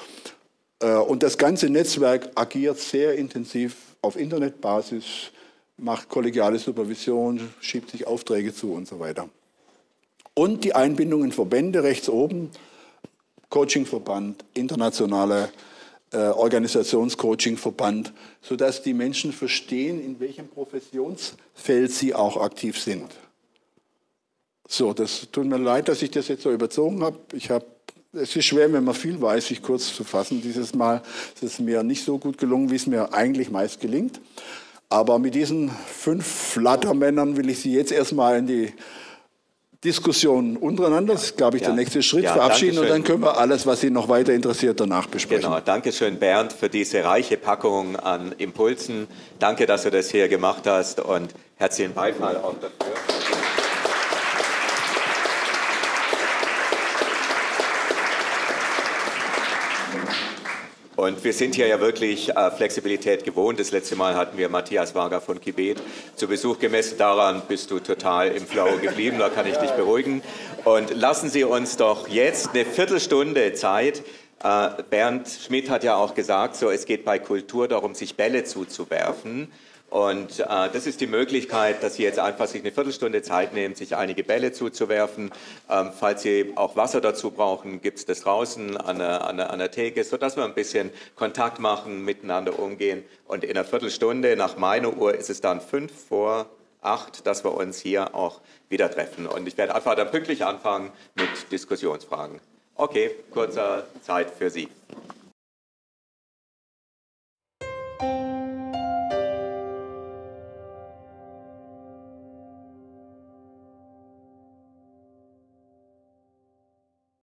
Und das ganze Netzwerk agiert sehr intensiv auf Internetbasis, macht kollegiale Supervision, schiebt sich Aufträge zu und so weiter. Und die Einbindung in Verbände rechts oben, Coachingverband, internationale Äh, Organisationscoaching-Verband, sodass die Menschen verstehen, in welchem Professionsfeld sie auch aktiv sind. So, das tut mir leid, dass ich das jetzt so überzogen habe. Ich habe, es ist schwer, wenn man viel weiß, sich kurz zu fassen. Dieses Mal ist es mir nicht so gut gelungen, wie es mir eigentlich meist gelingt. Aber mit diesen fünf Flattermännern will ich Sie jetzt erstmal in die Diskussionen untereinander, das ist, glaube ich, ja. der nächste Schritt, ja, verabschieden und dann können wir alles, was Sie noch weiter interessiert, danach besprechen. Genau, danke schön, Bernd, für diese reiche Packung an Impulsen. Danke, dass du das hier gemacht hast und herzlichen Beifall auch dafür. Und wir sind hier ja wirklich äh, Flexibilität gewohnt. Das letzte Mal hatten wir Matthias Wager von Kibet zu Besuch. Gemessen daran bist du total im Flow geblieben, da kann ich dich beruhigen. Und lassen Sie uns doch jetzt eine Viertelstunde Zeit. Äh, Bernd Schmidt hat ja auch gesagt, so, es geht bei Kultur darum, sich Bälle zuzuwerfen. Und äh, das ist die Möglichkeit, dass Sie jetzt einfach sich eine Viertelstunde Zeit nehmen, sich einige Bälle zuzuwerfen. Ähm, falls Sie auch Wasser dazu brauchen, gibt es das draußen an der, an, der, an der Theke, sodass wir ein bisschen Kontakt machen, miteinander umgehen. Und in einer Viertelstunde, nach meiner Uhr, ist es dann fünf vor acht, dass wir uns hier auch wieder treffen. Und ich werde einfach dann pünktlich anfangen mit Diskussionsfragen. Okay, kurze Zeit für Sie.